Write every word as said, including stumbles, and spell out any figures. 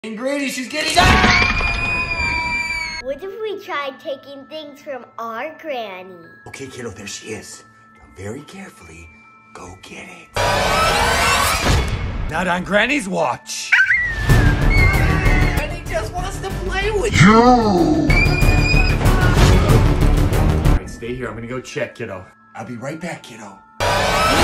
And Grady, she's getting ah! What if we tried taking things from our granny? Okay, kiddo, there she is. Now very carefully, go get it. Not on Granny's watch. Granny just wants to play with you. All right, stay here. I'm gonna go check, kiddo. I'll be right back, kiddo.